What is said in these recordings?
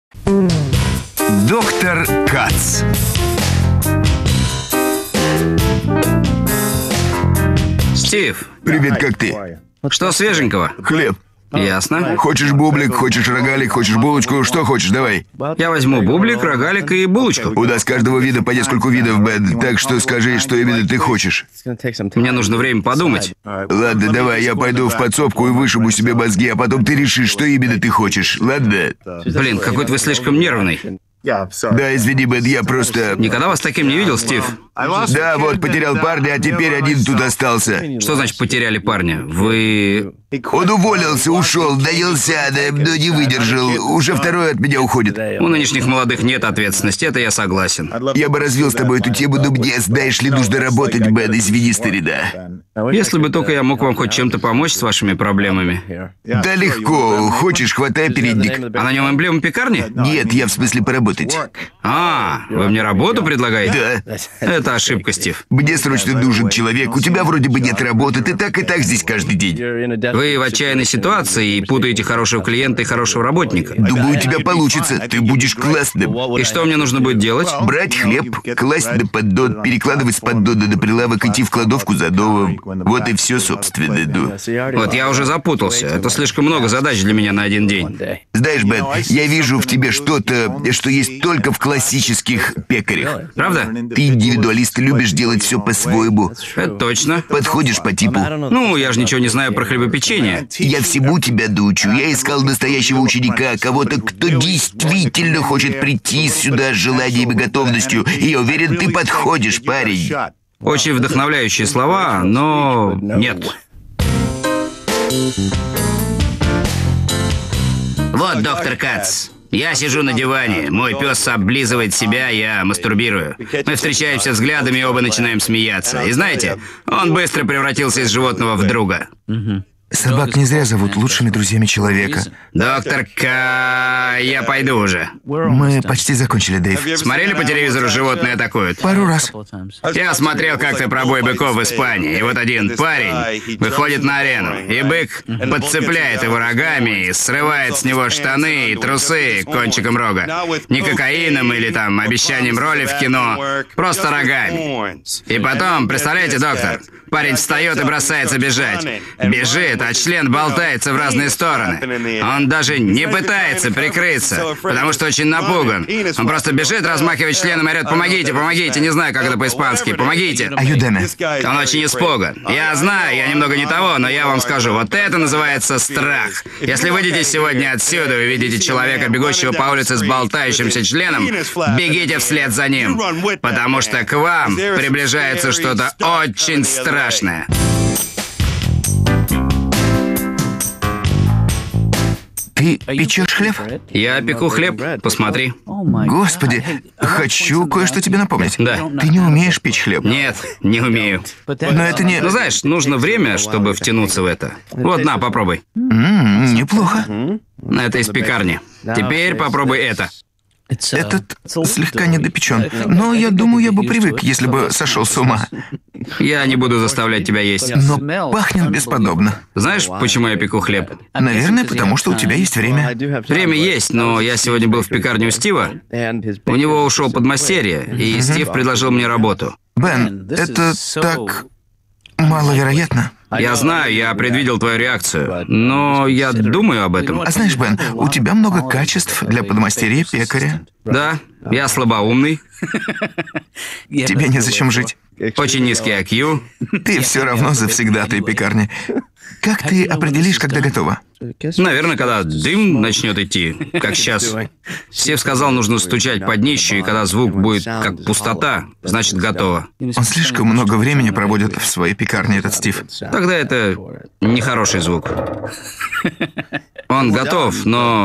Доктор Кац. Стив, Привет, как ты? что свеженького? Хлеб. Ясно. Хочешь бублик, хочешь рогалик, хочешь булочку? Что хочешь, давай. Я возьму бублик, рогалик и булочку. У нас каждого вида по нескольку видов, Бен. Так что скажи, что именно ты хочешь. Мне нужно время подумать. Ладно, давай, я пойду в подсобку и вышибу себе мозги, а потом ты решишь, что именно ты хочешь. Ладно? Блин, какой-то вы слишком нервный. Да, извини, Бен, я просто... Никогда вас таким не видел, Стив? Да, вот, потерял парня, а теперь один тут остался. Что значит потеряли парня? Вы... Он уволился, ушел, наелся, но не выдержал. Уже второй от меня уходит. У нынешних молодых нет ответственности, это я согласен. Я бы развил с тобой эту тему, но мне, знаешь ли, нужно работать, Бен, извини, старина. Если бы только я мог вам хоть чем-то помочь с вашими проблемами. Да легко. Хочешь, хватай передник. А на нем эмблема пекарни? Нет, я в смысле поработать. А, вы мне работу предлагаете? Да. Это ошибка, Стив. Мне срочно нужен человек. У тебя вроде бы нет работы, ты так и так здесь каждый день. Вы в отчаянной ситуации и путаете хорошего клиента и хорошего работника. Думаю, у тебя получится. Ты будешь классным. И что мне нужно будет делать? Брать хлеб, класть на поддон, перекладывать с поддона на прилавок, идти в кладовку за новым. Вот и все, собственно, Вот я уже запутался. Это слишком много задач для меня на один день. Знаешь, Бен, я вижу в тебе что-то, что есть только в классических пекарях. Правда? Ты индивидуалист, любишь делать все по-своему. Это точно. Подходишь по типу. Ну, я же ничего не знаю про хлебопечение. Я всему тебя доучу. Я искал настоящего ученика, кого-то, кто действительно хочет прийти сюда с желанием и готовностью. И я уверен, ты подходишь, парень. Очень вдохновляющие слова, но нет. Вот, доктор Кац. Я сижу на диване, мой пес облизывает себя, я мастурбирую. Мы встречаемся взглядами и оба начинаем смеяться. И знаете, он быстро превратился из животного в друга. Собак не зря зовут лучшими друзьями человека. Доктор я пойду уже. Мы почти закончили, Дэйв. Смотрели по телевизору «Животные атакуют»? Пару раз. Я смотрел как-то про бой быков в Испании, и вот один парень выходит на арену, и бык подцепляет его рогами и срывает с него штаны и трусы кончиком рога. Не кокаином или там обещанием роли в кино, просто рогами. И потом, представляете, доктор, парень встает и бросается бежать. Бежит, а член болтается в разные стороны. Он даже не пытается прикрыться, потому что очень напуган. Он просто бежит, размахивает членом и орёт: «Помогите, помогите!» Не знаю, как это по-испански. «Помогите!» Аюдами. Он очень испуган. Я знаю, я немного не того, но я вам скажу, вот это называется страх. Если выйдете сегодня отсюда и увидите человека, бегущего по улице с болтающимся членом, бегите вслед за ним, потому что к вам приближается что-то очень страшное. Ты печешь хлеб? Я пеку хлеб, посмотри. Господи, хочу кое-что тебе напомнить. Да. Ты не умеешь печь хлеб. Нет, не умею. Но это не... Ну, знаешь, нужно время, чтобы втянуться в это. Вот, на, попробуй. Неплохо. Это из пекарни. Теперь попробуй это. Этот слегка недопечен. Но я думаю, я бы привык, если бы сошел с ума. Я не буду заставлять тебя есть. Но пахнет бесподобно. Знаешь, почему я пеку хлеб? Наверное, потому что у тебя есть время. Время есть, но я сегодня был в пекарне у Стива. У него ушел подмастерье, и Стив предложил мне работу. Бен, это так маловероятно. Я знаю, я предвидел твою реакцию, но я думаю об этом. А знаешь, Бен, у тебя много качеств для подмастерья пекаря. Да, я слабоумный, Тебе незачем жить. очень низкий IQ. Ты все равно завсегдатай пекарни. Как ты определишь, когда готово? Наверное, когда дым начнет идти, как сейчас. Стив сказал, нужно стучать под днищу, и когда звук будет как пустота, значит, готово. Он слишком много времени проводит в своей пекарне, этот Стив. Тогда это нехороший звук. Он готов, но...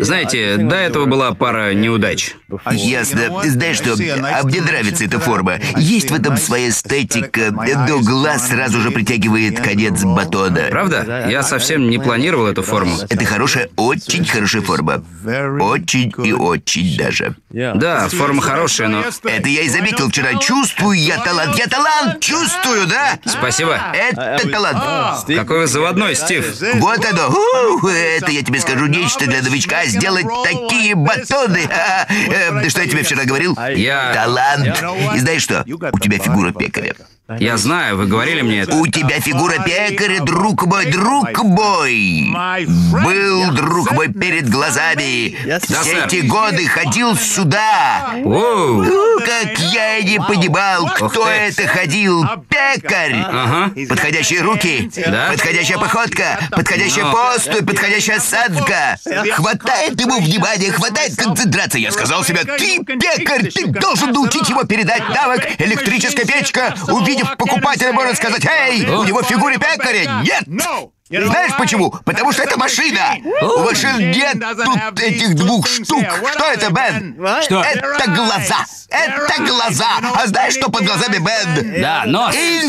Знаете, до этого была пара неудач. Ясно. Знаешь что, а мне нравится эта форма. Есть в этом своя эстетика, но глаз сразу же притягивает конец батона. Правда? Я совсем не планировал эту форму. Это хорошая, очень хорошая форма. Очень и очень даже. Да, форма хорошая, но... Это я и заметил вчера. Чувствую я талант. Я талант чувствую, да? Спасибо. Это талант. Какой вы заводной, Стив. Вот оно. Это, я тебе скажу, нечто для новичка. Сделать такие батоны. Что я тебе вчера говорил? Талант. И знаешь что? У тебя фигура пекаря. Я знаю, вы говорили мне это. У тебя фигура пекаря, друг мой, друг мой. Был, друг мой, перед глазами. Все эти годы ходил сюда. Воу. Как я не понимал, кто это ходил. Пекарь. Ага. Подходящие руки. Да? Подходящая походка. Подходящая поступь. Подходящая осанка. Хватает ему внимания, хватает концентрации. Я сказал себе, ты пекарь, ты должен научить его передать навык электрическая печка. Увидев покупателя, можно сказать, эй, у него в фигуре пекаря нет. Знаешь почему? Потому что это машина. У машин нет тут этих двух штук. Что это, Бен? Что? Это глаза. Это глаза. А знаешь, что под глазами, Бен? Да, нос.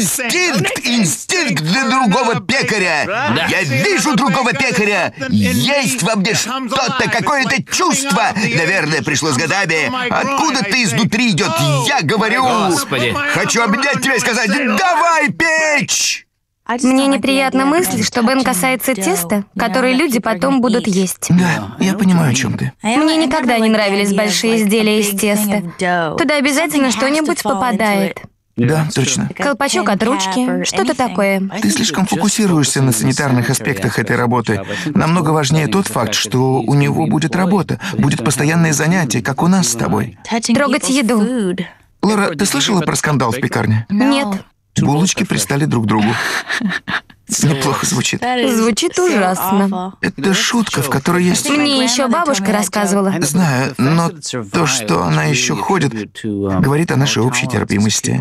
Инстинкт для другого пекаря. Да. Я вижу другого пекаря. Есть во мне что-то, какое-то чувство. Наверное, пришло с годами. Откуда-то изнутри идет. Я говорю. Господи. Хочу обнять тебя и сказать, давай печь. Мне неприятна мысль, что Бен касается теста, которое люди потом будут есть. Да, я понимаю, о чем ты. Мне никогда не нравились большие изделия из теста. Туда обязательно что-нибудь попадает. Да, точно. Колпачок от ручки, что-то такое. Ты слишком фокусируешься на санитарных аспектах этой работы. Намного важнее тот факт, что у него будет работа, будет постоянное занятие, как у нас с тобой. Трогать еду. Лора, ты слышала про скандал в пекарне? Нет. Булочки пристали друг к другу. Неплохо звучит. Звучит ужасно. Это шутка, в которой есть... Мне еще бабушка рассказывала. Знаю, но то, что она еще ходит, говорит о нашей общей терпимости.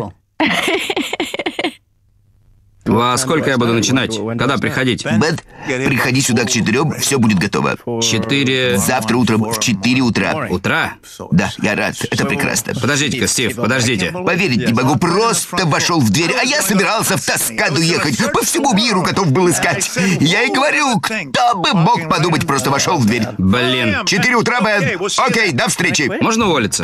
Во сколько я буду начинать? Когда приходить? Бет, приходи сюда к 4, все будет готово. 4 Завтра утром в 4 утра. утра? Да, я рад, это прекрасно. Подождите-ка, Стив, подождите. Поверить не могу, просто вошел в дверь, а я собирался в Тоскану ехать, по всему миру готов был искать. Я и говорю, кто бы мог подумать, просто вошел в дверь. Блин. 4 утра, Бен. Окей, до встречи. Можно уволиться?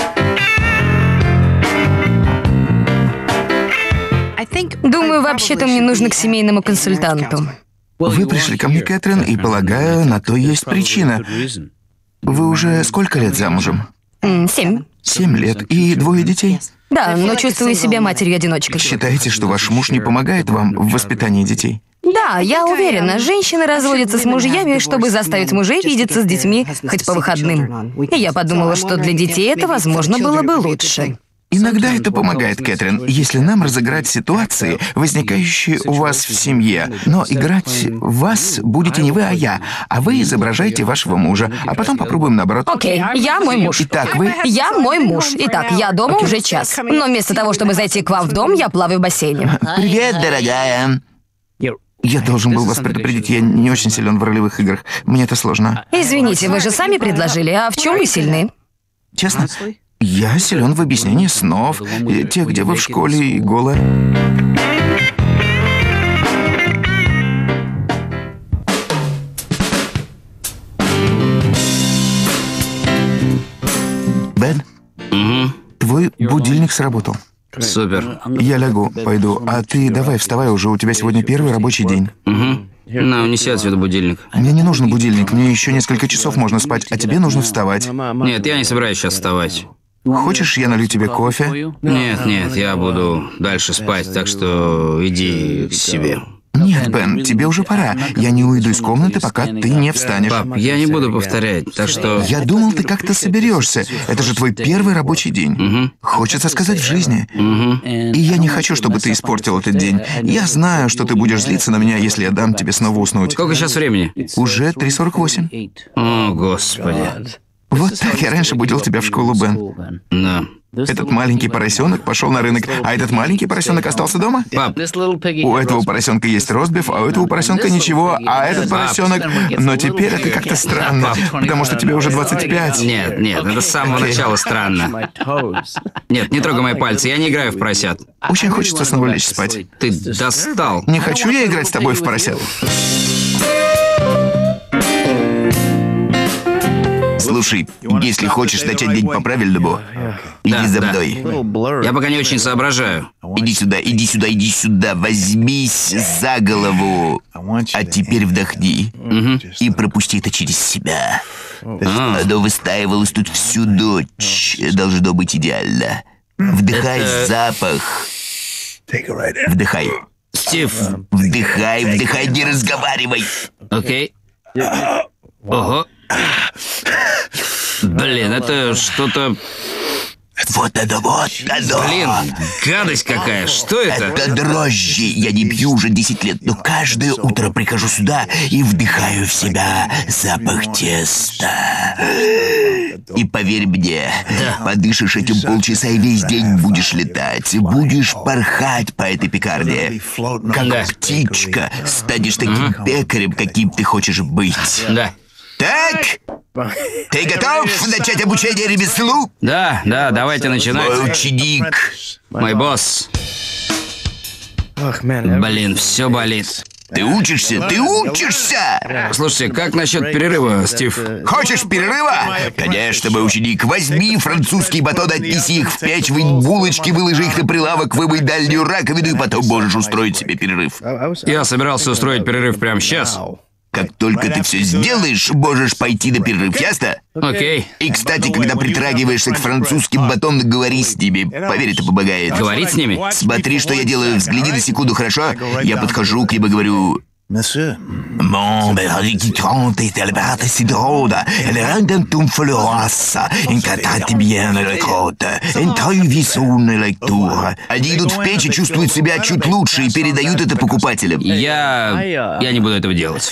Думаю, вообще-то мне нужно к семейному консультанту. Вы пришли ко мне, Кэтрин, и, полагаю, на то есть причина. Вы уже сколько лет замужем? 7. 7 лет. И 2 детей? Да, но чувствую себя матерью-одиночкой. Считаете, что ваш муж не помогает вам в воспитании детей? Да, я уверена, женщины разводятся с мужьями, чтобы заставить мужей видеться с детьми хоть по выходным. И я подумала, что для детей это, возможно, было бы лучше. Иногда это помогает, Кэтрин, если нам разыграть ситуации, возникающие у вас в семье. Но играть вас будете не вы, а я. А вы изображаете вашего мужа. А потом попробуем наоборот. Окей, я мой муж. Итак, вы... Я мой муж. Итак, я дома уже час. Но вместо того, чтобы зайти к вам в дом, я плаваю в бассейне. Привет, дорогая. Я должен был вас предупредить, я не очень силен в ролевых играх. Мне это сложно. Извините, вы же сами предложили, а в чем вы сильны? Честно? Я силен в объяснении снов, тех, где вы в школе и голая. Бен, твой будильник сработал. Супер. Я лягу, пойду, а ты давай вставай уже, у тебя сегодня первый рабочий день. На, унеси отсюда будильник. Мне не нужен будильник, мне еще несколько часов можно спать, а тебе нужно вставать. Нет, я не собираюсь сейчас вставать. Хочешь, я налью тебе кофе? Нет, я буду дальше спать, так что иди к себе. Нет, Бен, тебе уже пора. Я не уйду из комнаты, пока ты не встанешь. Пап, я не буду повторять, так что... Я думал, ты как-то соберешься. Это же твой первый рабочий день. Хочется сказать, в жизни. И я не хочу, чтобы ты испортил этот день. Я знаю, что ты будешь злиться на меня, если я дам тебе снова уснуть. Сколько сейчас времени? Уже 3:48. О, Господи. Вот так я раньше будил тебя в школу, Бен. Да. Этот маленький поросенок пошел на рынок, а этот маленький поросенок остался дома? Пап, У этого поросенка есть ростбиф, а у этого поросенка ничего, а этот поросенок... Но теперь это как-то странно, потому что тебе уже 25. нет, это с самого начала странно. Нет, не трогай мои пальцы, я не играю в поросят. Очень хочется снова лечь спать. Ты достал. Не хочу я играть с тобой в поросят. Слушай, если хочешь начать день по-правильному, иди за мной. Я пока не очень соображаю. Иди сюда, иди сюда, иди сюда. Возьмись за голову. А теперь вдохни. И пропусти это через себя. Оно выстаивалось тут всю ночь. Должно быть идеально. Вдыхай запах. Вдыхай. Стив, Вдыхай, вдыхай, не разговаривай. окей. Ого. Блин, это что-то... Вот оно, вот оно. Блин, гадость какая, что это? Это дрожжи. Я не пью уже 10 лет, но каждое утро прихожу сюда и вдыхаю в себя запах теста. И поверь мне, подышишь этим полчаса и весь день будешь летать. Будешь порхать по этой пекарне. Как птичка. Станешь таким пекарем, каким ты хочешь быть. Да. Так? Ты готов начать обучение ремеслу? Да, давайте начинать. Мой ученик. Мой босс. Блин, все болит. Ты учишься? Ты учишься! Слушайте, как насчет перерыва, Стив? Хочешь перерыва? Конечно, мой ученик. Возьми французские батоны, отнеси их в печь, вынь булочки, выложи их на прилавок, вымой дальнюю раковину, и потом можешь устроить себе перерыв. Я собирался устроить перерыв прямо сейчас. Как только ты все сделаешь, можешь пойти на перерыв, ясно? Окей. И, кстати, когда притрагиваешься к французским батонам, говори с ними. Поверь, это помогает. Говорить с ними? Смотри, что я делаю. Взгляни на секунду, хорошо? Я подхожу к ним и говорю... Mon qui trente et elle bat si drôle, elle rend un флюаса, инкатати bien le crotte, интровисунная лектура. Они идут в печь и чувствуют себя чуть лучше и передают это покупателям. Я не буду этого делать.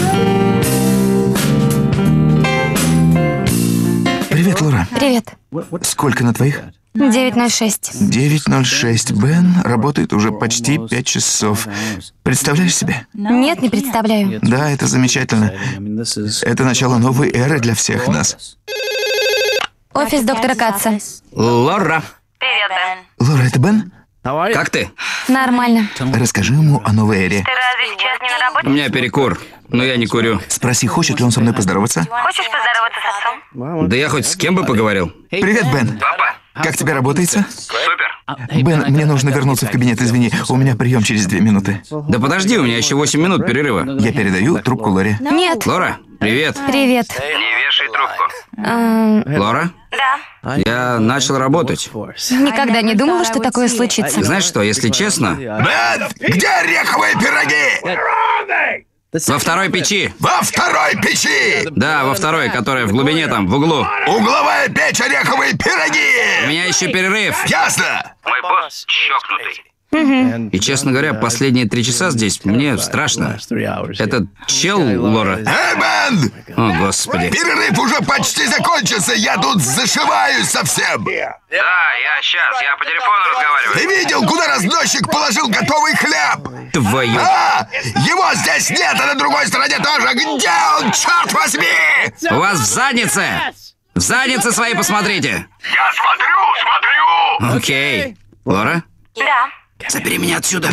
Привет, Лора. Привет. Сколько на твоих? 9:06. 9:06. Бен работает уже почти 5 часов. Представляешь себе? Нет, не представляю. Да, это замечательно. Это начало новой эры для всех нас. Офис доктора Катца. Лора, Привет, Бен. Лора, это Бен? как ты? Нормально. Расскажи ему о новой эре. Ты разве сейчас не на У работе? меня перекур, но я не курю. Спроси, хочет ли он со мной поздороваться? Хочешь поздороваться с отцом? Да я хоть с кем бы поговорил. Привет, Бен. Как тебе работается? Супер. Бен, мне нужно вернуться в кабинет, извини. У меня прием через 2 минуты. Да подожди, у меня еще 8 минут перерыва. Я передаю трубку Лоре. Нет. Лора, привет. Привет. Не вешай трубку. Лора? Да. Я начал работать. Никогда не думала, что такое случится. Знаешь что, если честно, Бен, где ореховые пироги? во второй печи. Во второй печи! Да, во второй, которая в глубине там, в углу. Угловая печь, ореховые У пироги! меня еще перерыв. Ясно? Мой босс чокнутый. И, честно говоря, последние 3 часа здесь мне страшно. Этот чел, Лора... Бен! О, господи. Перерыв уже почти закончился, я тут зашиваюсь совсем. Да, я сейчас, я по телефону разговариваю. Ты видел, куда разносчик положил готовый хлеб? Твою... А, его здесь нет, а на другой стороне тоже. Где он, черт возьми? У вас в заднице! В заднице свои посмотрите! Я смотрю. Окей. Лора, Да. забери меня отсюда.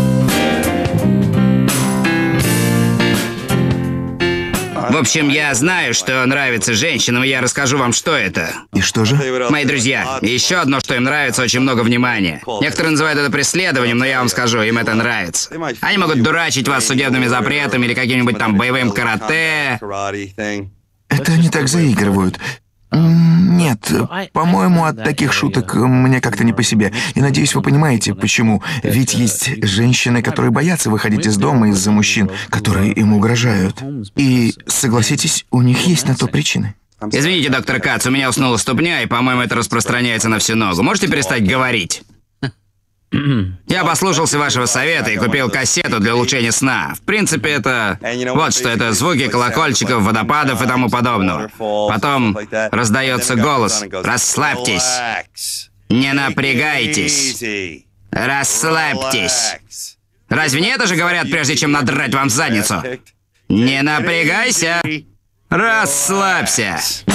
В общем, я знаю, что нравится женщинам, и я расскажу вам, что это. И что же? Мои друзья, еще одно, что им нравится, очень много внимания. Некоторые называют это преследованием, но я вам скажу, им это нравится. Они могут дурачить вас судебными запретами или каким-нибудь там боевым карате. Это они так заигрывают. Нет, по-моему, от таких шуток мне как-то не по себе. И надеюсь, вы понимаете, почему. Ведь есть женщины, которые боятся выходить из дома из-за мужчин, которые им угрожают. И, согласитесь, у них есть на то причины. Извините, доктор Кац, у меня уснула ступня, и, по-моему, это распространяется на всю ногу. Можете перестать говорить? Я послушался вашего совета и купил кассету для улучшения сна. В принципе, это... Вот что это звуки колокольчиков, водопадов и тому подобного. Потом раздается голос. Расслабьтесь. Не напрягайтесь. Расслабьтесь. Разве не это же говорят, прежде чем надрать вам задницу? Не напрягайся. Расслабься.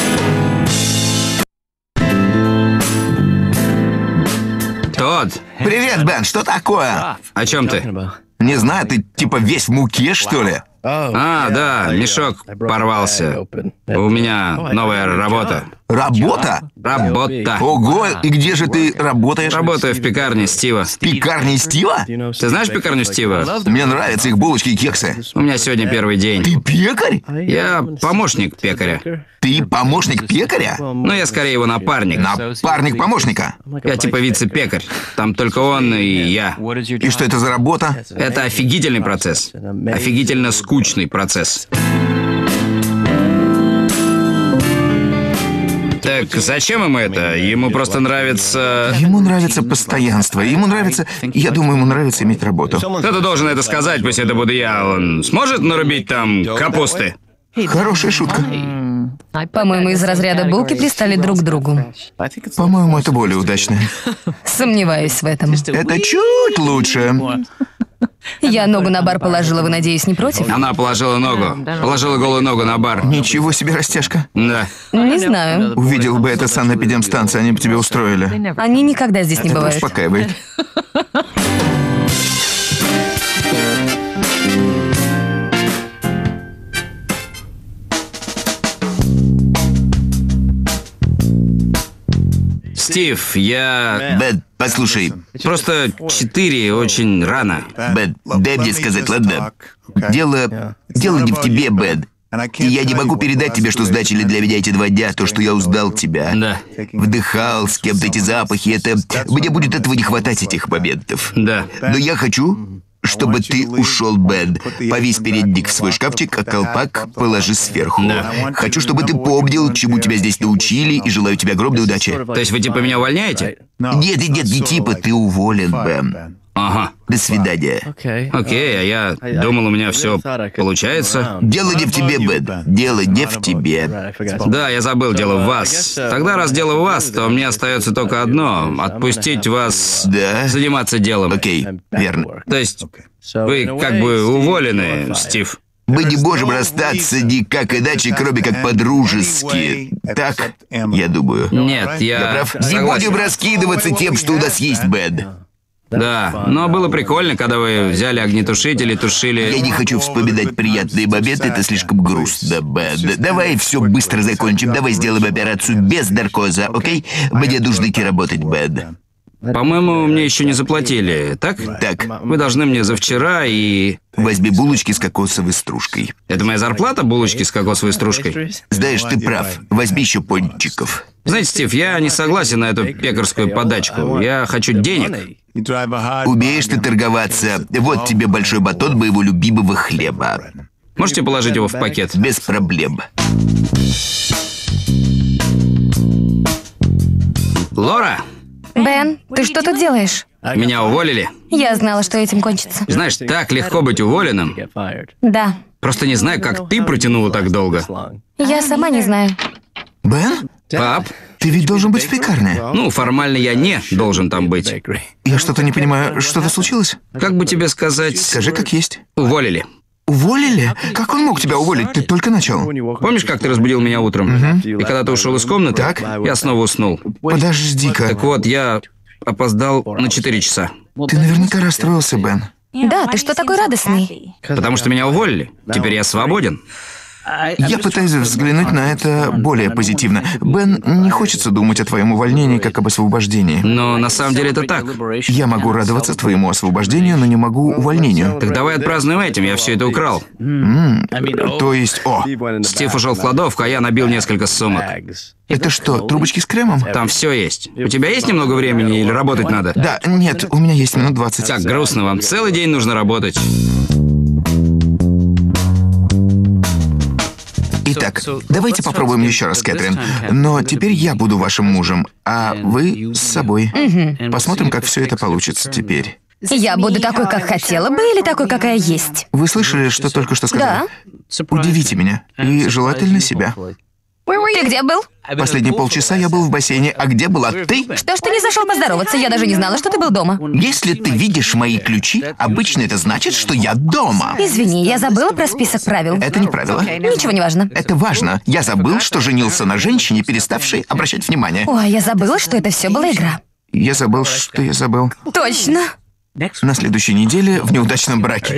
Тодд, Привет, Бен, что такое? о чем ты? Не знаю, ты типа весь в муке, что ли? А, да, мешок порвался. У меня новая работа. Работа? Работа. Ого, и где же ты работаешь? Работаю в пекарне Стива. В пекарне Стива? Ты знаешь пекарню Стива? Мне нравятся их булочки и кексы. У меня сегодня первый день. Ты пекарь? Я помощник пекаря. Ты помощник пекаря? Ну, я скорее его напарник. Напарник помощника. Я типа вице-пекарь. Там только он и я. И что это за работа? Это офигительный процесс. Офигительно скучный процесс. Так зачем ему это? Ему просто нравится... Ему нравится постоянство. Ему нравится... Я думаю, ему нравится иметь работу. Кто-то должен это сказать, пусть это буду я. Он сможет нарубить там капусты? Хорошая шутка. По-моему, из разряда булки пристали друг к другу. По-моему, это более удачно. Сомневаюсь в этом. Это чуть лучше. Я ногу на бар положила, вы, надеюсь, не против? Она положила ногу. Положила голую ногу на бар. Ничего себе растяжка. Да. Не знаю. Увидел бы это санэпидемстанции, они бы тебя устроили. Они никогда здесь не Это бывают. успокаивает. Стив, я... Бен, послушай. Просто 4 очень рано. Бен, дай мне сказать, ладно? Дело не в тебе, Бен. И я не могу передать тебе, что значили для меня эти 2 дня, то, что я узнал тебя. Да. Вдыхал с кем-то эти запахи, это... Мне будет этого не хватать, этих моментов. Да. Но я хочу, чтобы ты ушел, Бен. Повесь передник в свой шкафчик, а колпак положи сверху. Да. Хочу, чтобы ты помнил, чему тебя здесь научили, и желаю тебе огромной удачи. То есть вы типа меня увольняете? Нет, не типа, ты уволен, Бен. Ага. До свидания. Окей, а я думал, у меня все получается. Дело не в тебе, Бен. Дело не в тебе. Да, я забыл, дело в вас. Тогда, раз дело в вас, то мне остается только одно — отпустить вас Да? заниматься делом. Окей, верно. То есть вы как бы уволены, Стив. Мы не можем расстаться никак иначе, кроме как по-дружески. Так, я думаю. Нет, Я я прав? Не согласен. будем раскидываться тем, что у нас есть, Бен. Да, но было прикольно, когда вы взяли огнетушитель и тушили... Я не хочу вспоминать приятные моменты, это слишком грустно, Бен. Давай все быстро закончим, давай сделаем операцию без наркоза, окей? Мне нужно идти работать, Бен. По-моему, мне еще не заплатили, так? Так, Вы должны мне за вчера и... возьми булочки с кокосовой стружкой. Это моя зарплата, булочки с кокосовой стружкой? Знаешь, ты прав, возьми еще пончиков. Знаете, Стив, я не согласен на эту пекарскую подачку. Я хочу денег. Умеешь ты торговаться? Вот тебе большой батон моего любимого хлеба. Можете положить его в пакет? Без проблем. Лора, Бен, ты что тут делаешь? меня уволили. Я знала, что этим кончится. Знаешь, так легко быть уволенным. Да. Просто не знаю, как ты протянула так долго. Я сама не знаю. Бен, Пап, ты ведь должен быть в пекарне. ну, формально я не должен там быть. Я что-то не понимаю, что-то случилось? Как бы тебе сказать... Скажи, как есть. Уволили. Уволили? Как он мог тебя уволить? Ты только начал. Помнишь, как ты разбудил меня утром? И когда ты ушел из комнаты, Так. я снова уснул. Подожди-ка. Так вот, я опоздал на 4 часа. Ты наверняка расстроился, Бен. Да, ты что такой радостный? Потому что меня уволили. Теперь я свободен. Я пытаюсь взглянуть на это более позитивно. Бен, не хочется думать о твоем увольнении как об освобождении. Но на самом деле это так. Я могу радоваться твоему освобождению, но не могу увольнению. Так давай отпразднуем этим, я все это украл. То есть, Стив ушел в кладовку, а я набил несколько сумок. это что, трубочки с кремом? Там все есть. У тебя есть немного времени или работать надо? Да, нет, у меня есть минут 20. Так грустно, вам целый день нужно работать. Итак, давайте попробуем еще раз, Кэтрин. Но теперь я буду вашим мужем, а вы с собой. Посмотрим, как все это получится теперь. Я буду такой, как хотела бы, или такой, какая есть? Вы слышали, что только что сказали? Да. Удивите меня. И желательно себя. Ты где был? Последние полчаса я был в бассейне. А где была ты? Что ж ты не зашел поздороваться? Я даже не знала, что ты был дома. Если ты видишь мои ключи, обычно это значит, что я дома. Извини, я забыла про список правил. Это не правило. Ничего не важно. Это важно. Я забыл, что женился на женщине, переставшей обращать внимание. Ой, я забыла, что это все была игра. Я забыл, что я забыл. Точно. На следующей неделе в неудачном браке.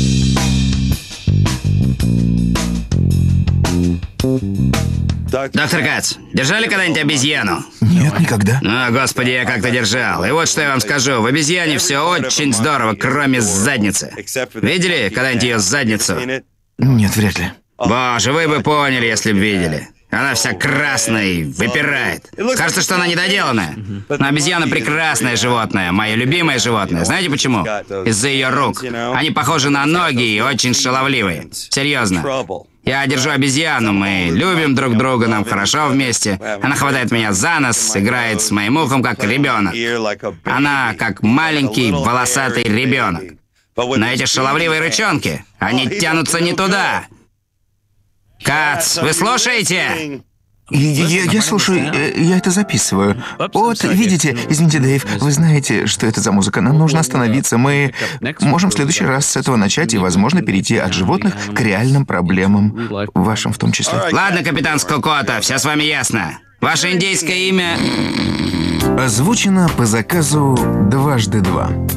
Доктор Кац, держали когда-нибудь обезьяну? Нет, никогда. О, господи, я как-то держал. И вот что я вам скажу. В обезьяне все очень здорово, кроме задницы. Видели когда-нибудь ее задницу? Нет, вряд ли. Боже, вы бы поняли, если бы видели. Она вся красная и выпирает. Кажется, что она недоделанная. Но обезьяна прекрасное животное, мое любимое животное. Знаете почему? Из-за ее рук. Они похожи на ноги и очень шаловливые. Серьезно. Я держу обезьяну, мы любим друг друга, нам хорошо вместе. Она хватает меня за нос, играет с моим ухом, как ребенок. Она как маленький волосатый ребенок. Но эти шаловливые рычонки, они тянутся не туда. Кац, вы слушаете? Я слушаю, я это записываю. Вот, видите, извините, Дэйв, вы знаете, что это за музыка. Нам нужно остановиться. Мы можем в следующий раз с этого начать и, возможно, перейти от животных к реальным проблемам, вашим в том числе. Ладно, капитан Скокота, все с вами ясно. Ваше индейское имя... Озвучено по заказу 2x2.